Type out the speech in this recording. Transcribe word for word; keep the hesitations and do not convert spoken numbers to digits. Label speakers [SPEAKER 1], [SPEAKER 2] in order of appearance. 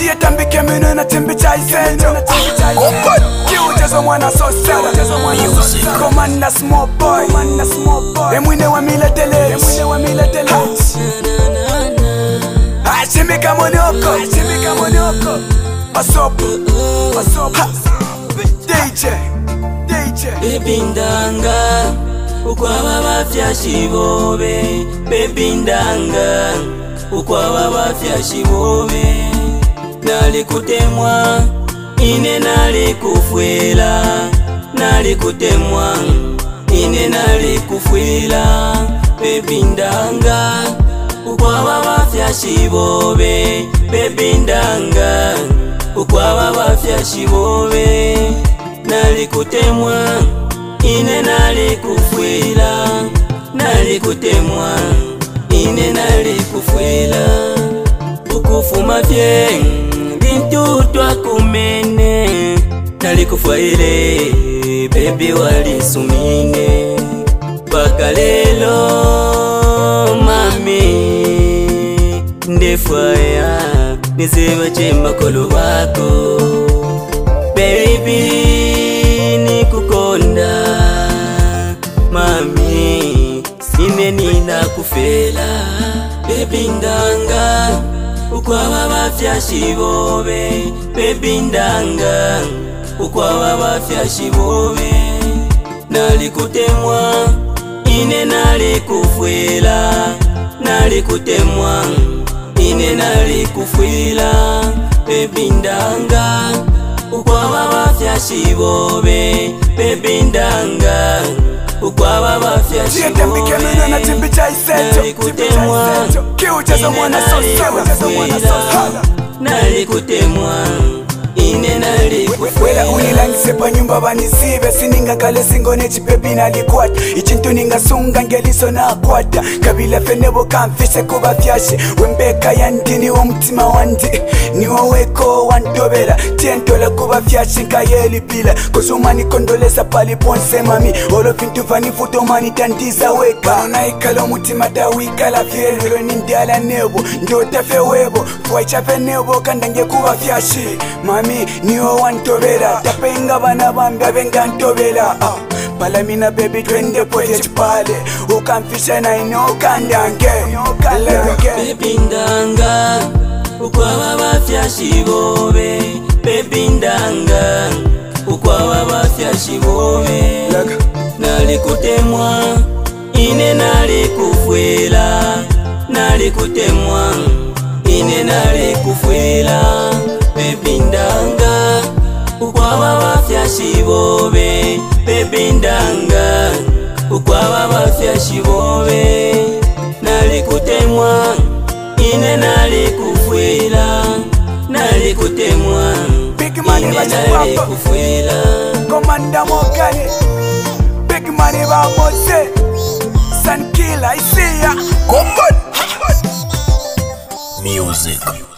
[SPEAKER 1] Tia tambike mino na tembe chai sento. Kiuchezo mwana so sala. Komanda small boy. Emwine wa miletele. Achimika monoko. Masopo. D J. D J.
[SPEAKER 2] Baby ndanga ukwaba bafya shibobe. Baby ndanga ukwaba bafya shibobe. Nali kutemwa ine nali kufwila. Nali kutemwa ine nali kufwila. Baby ndanga ukwaba bafya shibobe. Baby ndanga ukwaba bafya shibobe. Nali kutemwa ine nali kufwila. Nali kutemwa ine nali kufwila. Ukufuma vye bintu twakumene. Nali kufwaile baby wali sumine. Paka lelo mami ndefwaya nizeba chemba kolo wako. Baby nikukonda mami ine nina kufela. Baby ndanga ukwaba bafya shibobe. Baby ndanga ukwaba bafya shibobe. Nali kutemwa ine nali kufwila. Nali kutemwa ine nali kufwila. Baby ndanga ukwaba bafya shibobe. Baby ndanga ukwaba bafya shibobe. Nali kutemwa
[SPEAKER 1] Kiuchezo mwana so sala.
[SPEAKER 2] Nali kutemwa ine nali
[SPEAKER 1] Wela unilangise pa nyumba banisibe. Sininga kale singone chipepi nalikwata. Ichintu ninga sunga ngeliso na akwata. Kabila fenebo kamfise kuba fyashe. Wembeka yandini umutima wandi. Niwa weko wantobela. Tientola kuba fyashe nkayeli pila. Kozumani kondolesa pali ponse mami. Olo fintu fani futo mani tandiza weka. Banona ikalo mutima dawika la fielilo nindiala nebo. Ndotefe webo fwaichafe nebo kandange kuba fyashe. Mami niwa wantobela. Tapenga bana bambi abenga ntobela. uh. Palamina baby twende pote chipale. Ukamfisha na ino kandange.
[SPEAKER 2] Baby ndanga ukwaba bafya shibobe. Baby ndanga ukwaba bafya shibobe. Nali kutemwa ine nali kufwila. Nali kutemwa ine nali kufwila. Baby ndanga ukwaba bafya shibobe. Baby ndanga ukwaba bafya shibobe. Nali kutemwa ine nali kufwila. Nali kutemwa ine nali kufwila.
[SPEAKER 1] Komanda Mokani Big money ba Mose Sun Killer I see ya.
[SPEAKER 3] Music.